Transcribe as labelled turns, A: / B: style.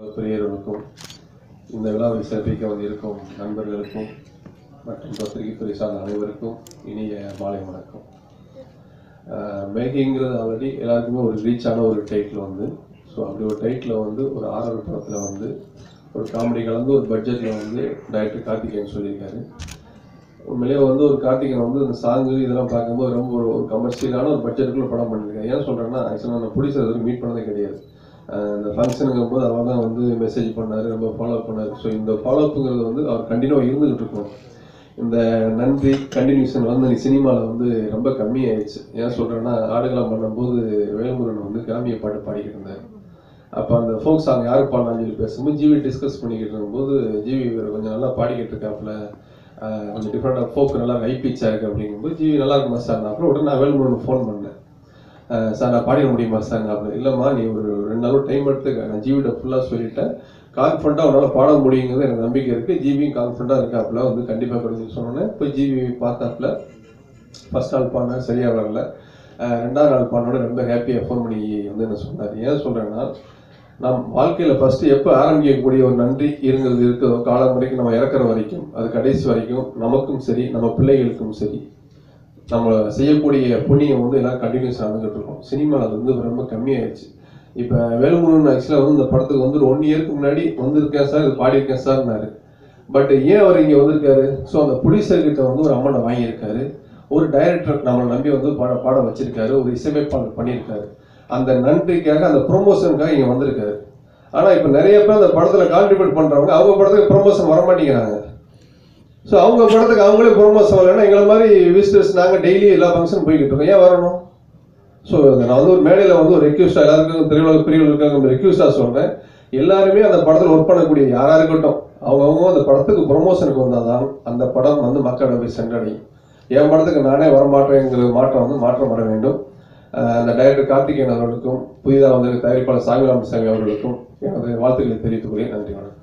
A: பெரியவர்களுக்கும் இந்த விழாவை சிறப்பிக்க வந்திருக்கும் நண்பர்களுக்கும் மற்றும் பத்திரிகை துறை சார்ந்த அனைவருக்கும் இனிய மாலை வணக்கம். மேகிங்கிறது ஆல்ரெடி எல்லாருக்குமே ஒரு ரீச்சான ஒரு டைட்டில் வந்து, ஸோ அப்படி ஒரு டைட்டில் வந்து ஒரு ஆரம்ப படத்தில் வந்து ஒரு காமெடி கலந்து ஒரு பட்ஜெட்டில் வந்து டைரக்டர் கார்த்திகேயன் சொல்லியிருக்காரு. உண்மையிலேயே வந்து ஒரு கார்த்திகேயன் வந்து அந்த சாங்கு இதெல்லாம் பார்க்கும்போது ரொம்ப ஒரு கமர்ஷியலான ஒரு பட்ஜெட்டுக்குள்ள படம் பண்ணியிருக்கேன். ஏன் சொல்கிறேன்னா, ஆக்சுவலாக நான் பிடிச்சது வரைக்கும் மீட் பண்ணதே கிடையாது. இந்த ஃபங்க்ஷனுங்கும் போது அவர் தான் வந்து மெசேஜ் பண்ணார், ரொம்ப ஃபாலோ பண்ணார். ஸோ இந்த ஃபாலோஅப்புங்கிறது வந்து அவர் கண்டினியூவாக இருந்துகிட்டு இருக்கணும். இந்த நன்றி கண்டினியூஷன் வந்து சினிமாவில் வந்து ரொம்ப கம்மியாயிடுச்சு. ஏன் சொல்கிறேன்னா, ஆடுகளம் பண்ணும்போது வேல்முருகன் வந்து கிராமிய பாட்டு பாடிக்கிட்டு இருந்தார். அப்போ அந்த ஃபோக் சாங் யார் பாடலான்னு சொல்லி பேசும்போது ஜிவி டிஸ்கஸ் பண்ணிக்கிட்டு இருக்கும்போது ஜிவி கொஞ்சம் நல்லா பாடிக்கிட்டு இருக்காப்புல, கொஞ்சம் டிஃப்ரெண்டாக ஃபோக் நல்லா ஹை பிச்சாக இருக்குது அப்படிங்கும்போது ஜிவி நல்லா இருக்குமா சார்? நான் அப்புறம் உடனே நான் வேல்முருகன் ஃபோன் பண்ணேன். சார் நான் பாடிட முடியுமா சார்? அப்படி இல்லைம்மா, நீ ஒரு 2 நாள் டைம் எடுத்துக்க, நான் ஜிவிட்ட ஃபுல்லாக சொல்லிட்டேன், கான்ஃபிடண்ட்டாக உன்னால் பாட முடியுங்கிறது எனக்கு நம்பிக்கை இருக்குது, ஜிவியும் கான்ஃபிடண்ட்டாக இருக்காப்புல, வந்து கண்டிப்பாக கிடைக்குன்னு சொன்னோன்னே போய் ஜிவி பார்த்தாப்புல. ஃபர்ஸ்ட் நாள் பாடினேன், சரியாக வரல. 2ஆவது நாள் பாடினோட ரொம்ப ஹாப்பியாக ஃபோன் பண்ணி வந்து என்ன சொன்னார். ஏன் சொல்கிறேன்னா, நம் வாழ்க்கையில் ஃபஸ்ட்டு எப்போ ஆரம்பிக்கக்கூடிய ஒரு நன்றி இருக்கிற காலம் வரைக்கும், நம்ம இறக்குற வரைக்கும், அது கடைசி வரைக்கும் நமக்கும் சரி நம்ம பிள்ளைகளுக்கும் சரி நம்ம செய்யக்கூடிய புண்ணியம் வந்து எல்லாம் கண்டினியூஸ் நடந்துகிட்டு இருக்கோம். சினிமாவில் அது வந்து ரொம்ப கம்மியாயிடுச்சு. இப்போ வேல்முருகன் ஆக்சுவலாக வந்து இந்த படத்துக்கு வந்து 1 இயருக்கு முன்னாடி வந்திருக்கேன் சார், இது பாடியிருக்கேன் சார்னாரு. பட் ஏன் அவர் இங்கே வந்திருக்காரு? ஸோ அந்த ப்ரொடியூசர்கிட்ட வந்து ஒரு அமௌண்ட்டை வாங்கியிருக்காரு, ஒரு டைரக்டர் நம்மளை நம்பி வந்து பாட வச்சிருக்காரு, ஒரு இசையமைப்பாளர் பண்ணியிருக்காரு. அந்த நன்றிக்காக அந்த ப்ரொமோஷனுக்காக இங்கே வந்திருக்காரு. ஆனால் இப்போ நிறைய பேர் அந்த படத்தில் கான்ட்ரிபியூட் பண்ணுறவங்க அவங்க படத்துக்கு ப்ரொமோஷன் வரமாட்டேங்கிறாங்க. ஸோ அவங்க படத்துக்கு அவங்களே ப்ரொமோஷன் வரலைன்னா எங்களை மாதிரி விசிட்டர்ஸ் நாங்கள் டெய்லி எல்லா ஃபங்க்ஷன் போய்கிட்டு இருக்கோம், ஏன் வரணும்? ஸோ நான் வந்து ஒரு மேடையில் வந்து ஒரு ரெக்யூஸ்டாக எல்லாருக்கும் திரையுலக பிரிவுகளுக்காக ரெக்யூஸ்டாக சொல்கிறேன். எல்லாருமே அந்த படத்தில் ஒர்க் பண்ணக்கூடிய யாராக இருக்கட்டும், அவங்கவுங்க அந்த படத்துக்கு ப்ரொமோஷனுக்கு வந்தால் தான் அந்த படம் வந்து மக்களிடம் போய் சென்றடையும். என் படத்துக்கு நானே வரமாட்டேங்கிற மாற்றம் வந்து மாற்றம் வர வேண்டும். அந்த டைரக்டர் கார்த்திகேயன் அவர்களுக்கும் புதிதாக வந்து தயாரிப்பாளர் சாமி அவர்களுக்கும் எனது வாழ்த்துக்களை தெரிவித்துக் கொள்கிறேன். நன்றி, வணக்கம்.